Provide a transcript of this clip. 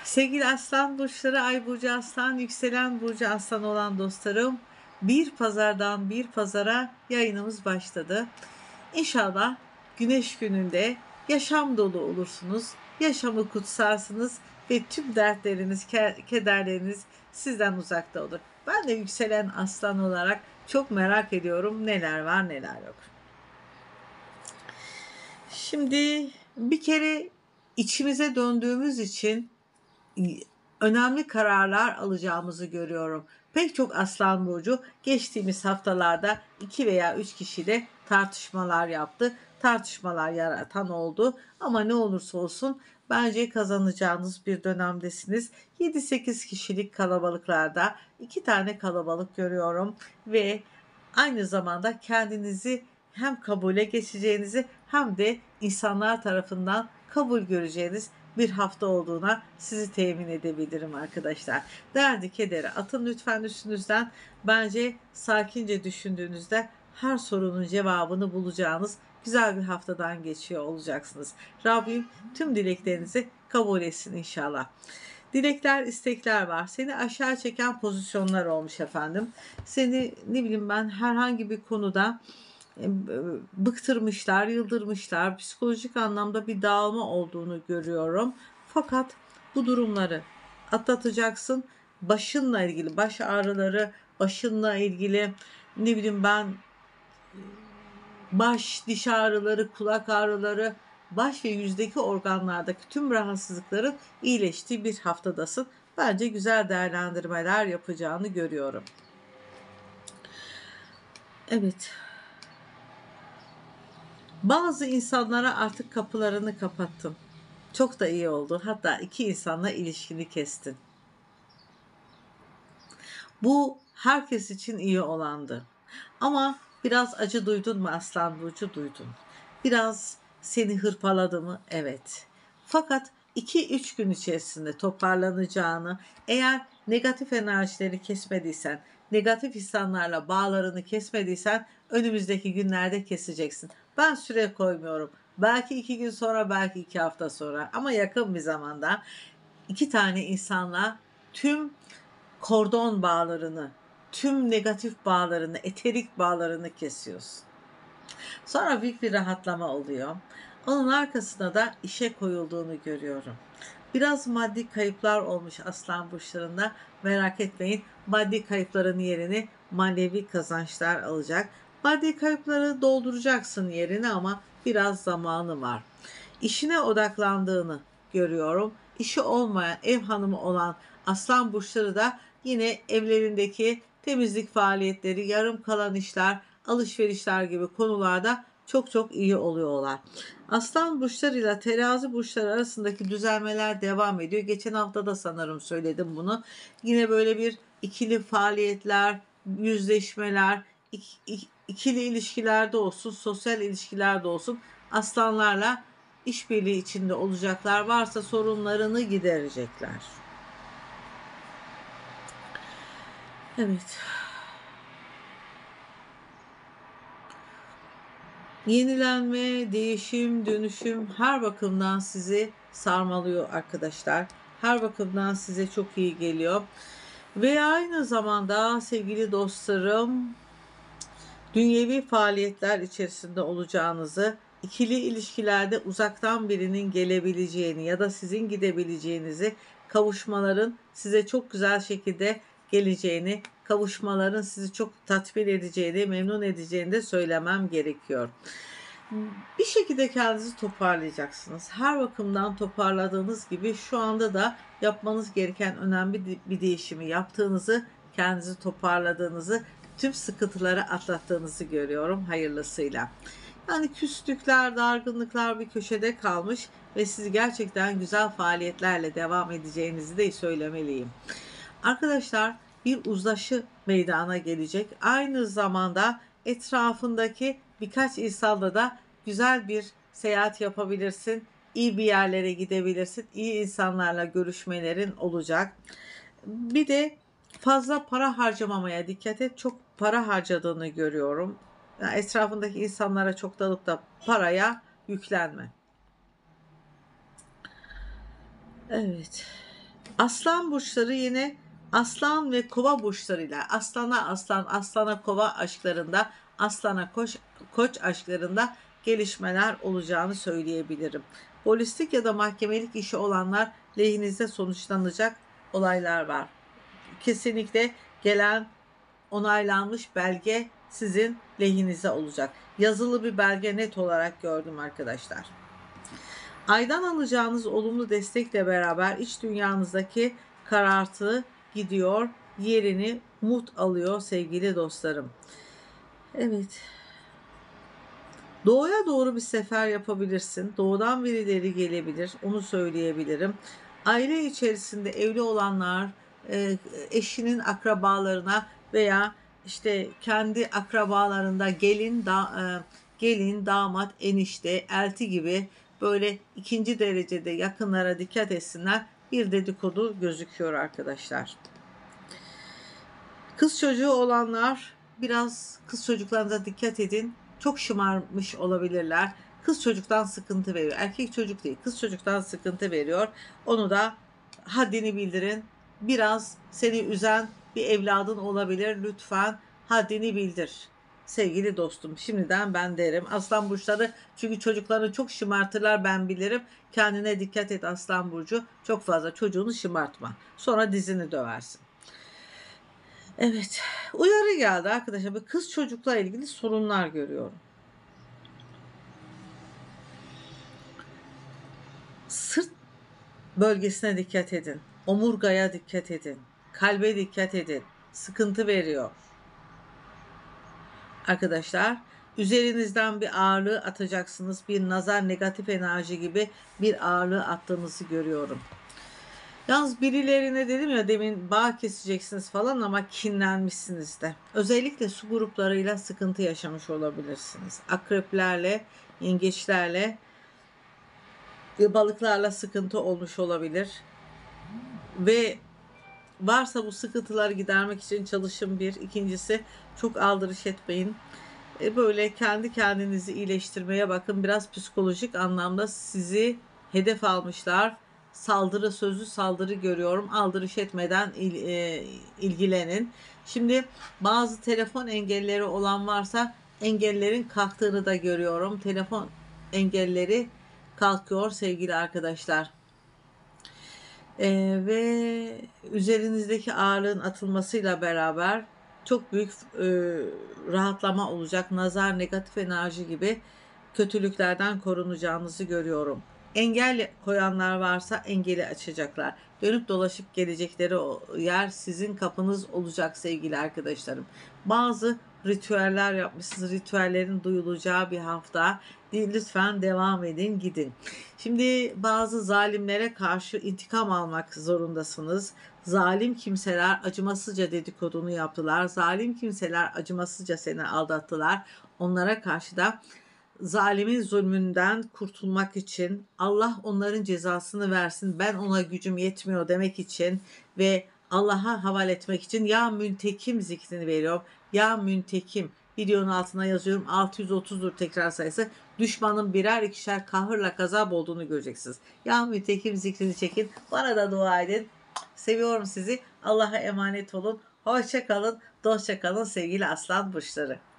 Sevgili Aslan burçları, Ay burcu Aslan, yükselen burcu Aslan olan dostlarım, bir pazardan bir pazara yayınımız başladı. İnşallah Güneş gününde yaşam dolu olursunuz, yaşamı kutsarsınız ve tüm dertleriniz, kederleriniz sizden uzakta olur. Ben de yükselen Aslan olarak çok merak ediyorum neler var neler yok. Şimdi bir kere içimize döndüğümüz için önemli kararlar alacağımızı görüyorum. Pek çok Aslan burcu geçtiğimiz haftalarda 2 veya 3 kişiyle tartışmalar yaptı. Tartışmalar yaratan oldu ama ne olursa olsun bence kazanacağınız bir dönemdesiniz. 7-8 kişilik kalabalıklarda 2 tane kalabalık görüyorum ve aynı zamanda kendinizi hem kabule geçeceğinizi hem de insanlar tarafından kabul göreceğiniz bir hafta olduğuna sizi temin edebilirim arkadaşlar. Derdi kederi atın lütfen üstünüzden. Bence sakince düşündüğünüzde her sorunun cevabını bulacağınız güzel bir haftadan geçiyor olacaksınız. Rabbim tüm dileklerinizi kabul etsin inşallah. Dilekler, istekler var. Seni aşağı çeken pozisyonlar olmuş efendim. Seni ne bileyim ben herhangi bir konuda bıktırmışlar, yıldırmışlar. Psikolojik anlamda bir dağılma olduğunu görüyorum. Fakat bu durumları atlatacaksın. Başınla ilgili, baş ağrıları, başınla ilgili ne bileyim ben baş, diş ağrıları, kulak ağrıları, baş ve yüzdeki organlardaki tüm rahatsızlıkların iyileştiği bir haftadasın. Bence güzel değerlendirmeler yapacağını görüyorum. Evet. Bazı insanlara artık kapılarını kapattın. Çok da iyi oldu. Hatta 2 insanla ilişkini kestin. Bu herkes için iyi olandı. Ama biraz acı duydun mu Aslan burcu? Duydun. Biraz seni hırpaladı mı? Evet. Fakat 2-3 gün içerisinde toparlanacağını, eğer negatif enerjileri kesmediysen, negatif insanlarla bağlarını kesmediysen önümüzdeki günlerde keseceksin. Ben süre koymuyorum. Belki 2 gün sonra, belki 2 hafta sonra ama yakın bir zamanda 2 tane insanla tüm kordon bağlarını, tüm negatif bağlarını, eterik bağlarını kesiyorsun. Sonra büyük bir rahatlama oluyor. Onun arkasına da işe koyulduğunu görüyorum. Biraz maddi kayıplar olmuş Aslan burçlarında. Merak etmeyin. Maddi kayıpların yerini manevi kazançlar alacak. Maddi kayıpları dolduracaksın yerine ama biraz zamanı var. İşine odaklandığını görüyorum. İşi olmayan, ev hanımı olan Aslan burçları da yine evlerindeki temizlik faaliyetleri, yarım kalan işler, alışverişler gibi konularda çok çok iyi oluyorlar. Aslan burçlarıyla terazi burçları arasındaki düzelmeler devam ediyor. Geçen hafta da sanırım söyledim bunu. Yine böyle bir ikili faaliyetler, yüzleşmeler, ikili ilişkilerde olsun, sosyal ilişkilerde olsun aslanlarla işbirliği içinde olacaklar. Varsa sorunlarını giderecekler. Evet. Yenilenme, değişim, dönüşüm her bakımdan sizi sarmalıyor arkadaşlar. Her bakımdan size çok iyi geliyor. Ve aynı zamanda sevgili dostlarım, dünyevi faaliyetler içerisinde olacağınızı, ikili ilişkilerde uzaktan birinin gelebileceğini ya da sizin gidebileceğinizi, kavuşmaların size çok güzel şekilde geleceğini, kavuşmaların sizi çok tatmin edeceğini, memnun edeceğini de söylemem gerekiyor. Bir şekilde kendinizi toparlayacaksınız. Her bakımdan toparladığınız gibi şu anda da yapmanız gereken önemli bir değişimi yaptığınızı, kendinizi toparladığınızı, tüm sıkıntıları atlattığınızı görüyorum hayırlısıyla. Yani küslükler, dargınlıklar bir köşede kalmış ve siz gerçekten güzel faaliyetlerle devam edeceğinizi de söylemeliyim. Arkadaşlar, bir uzlaşı meydana gelecek. Aynı zamanda etrafındaki birkaç insanla da güzel bir seyahat yapabilirsin. İyi bir yerlere gidebilirsin. İyi insanlarla görüşmelerin olacak. Bir de fazla para harcamamaya dikkat et. Çok para harcadığını görüyorum. Yani etrafındaki insanlara çok dalıp da paraya yüklenme. Evet. Aslan burçları yine aslan ve kova burçlarıyla aslana aslan, aslana kova aşklarında, aslana koç aşklarında gelişmeler olacağını söyleyebilirim. Polislik ya da mahkemelik işi olanlar lehinize sonuçlanacak olaylar var. Kesinlikle gelen onaylanmış belge sizin lehinize olacak. Yazılı bir belge net olarak gördüm arkadaşlar. Aydan alacağınız olumlu destekle beraber iç dünyanızdaki karartı gidiyor, yerini umut alıyor sevgili dostlarım. Evet. Doğuya doğru bir sefer yapabilirsin. Doğudan birileri gelebilir. Onu söyleyebilirim. Aile içerisinde evli olanlar eşinin akrabalarına veya işte kendi akrabalarında gelin, damat, enişte, elti gibi böyle ikinci derecede yakınlara dikkat etsinler. Bir dedikodu gözüküyor arkadaşlar. Kız çocuğu olanlar biraz kız çocuklarınıza dikkat edin. Çok şımarmış olabilirler. Kız çocuktan sıkıntı veriyor. Erkek çocuk değil, kız çocuktan sıkıntı veriyor. Onu da haddini bildirin. Biraz seni üzen bir evladın olabilir. Lütfen haddini bildir. Sevgili dostum, şimdiden ben derim. Aslan burçları çünkü çocuklarını çok şımartırlar, ben bilirim. Kendine dikkat et Aslan burcu. Çok fazla çocuğunu şımartma. Sonra dizini döversin. Evet, uyarı geldi arkadaşlar. Bir kız çocukla ilgili sorunlar görüyorum. Sırt bölgesine dikkat edin. Omurgaya dikkat edin. Kalbe dikkat edin. Sıkıntı veriyor. Arkadaşlar, üzerinizden bir ağırlığı atacaksınız. Bir nazar, negatif enerji gibi bir ağırlığı attığınızı görüyorum. Yalnız birilerine dedim ya demin bağ keseceksiniz falan ama kinlenmişsiniz de. Özellikle su gruplarıyla sıkıntı yaşamış olabilirsiniz. Akreplerle, yengeçlerle ve balıklarla sıkıntı olmuş olabilir. Ve varsa bu sıkıntıları gidermek için çalışın bir. İkincisi çok aldırış etmeyin. Böyle kendi kendinizi iyileştirmeye bakın. Biraz psikolojik anlamda sizi hedef almışlar. Saldırı, sözlü saldırı görüyorum. Aldırış etmeden ilgilenin. Şimdi bazı telefon engelleri olan varsa engellerin kalktığını da görüyorum. Telefon engelleri kalkıyor sevgili arkadaşlar. Ve üzerinizdeki ağırlığın atılmasıyla beraber çok büyük rahatlama olacak. Nazar, negatif enerji gibi kötülüklerden korunacağınızı görüyorum. Engel koyanlar varsa engeli açacaklar. Dönüp dolaşıp gelecekleri o yer sizin kapınız olacak sevgili arkadaşlarım. Bazı ritüeller yapmışsınız. Ritüellerin duyulacağı bir hafta. Lütfen devam edin, gidin. Şimdi bazı zalimlere karşı intikam almak zorundasınız. Zalim kimseler acımasızca dedikodunu yaptılar. Zalim kimseler acımasızca seni aldattılar. Onlara karşı da zalimin zulmünden kurtulmak için Allah onların cezasını versin. Ben ona gücüm yetmiyor demek için ve Allah'a havale etmek için ya müntekim zikrini veriyorum. Ya müntekim. Videonun altına yazıyorum. 630'dur tekrar sayısı. Düşmanın birer ikişer kahırla gazap olduğunu göreceksiniz. Ya müntekim zikrini çekin. Bana da dua edin. Seviyorum sizi. Allah'a emanet olun. Hoşça kalın. Dostça kalın sevgili aslan burçları.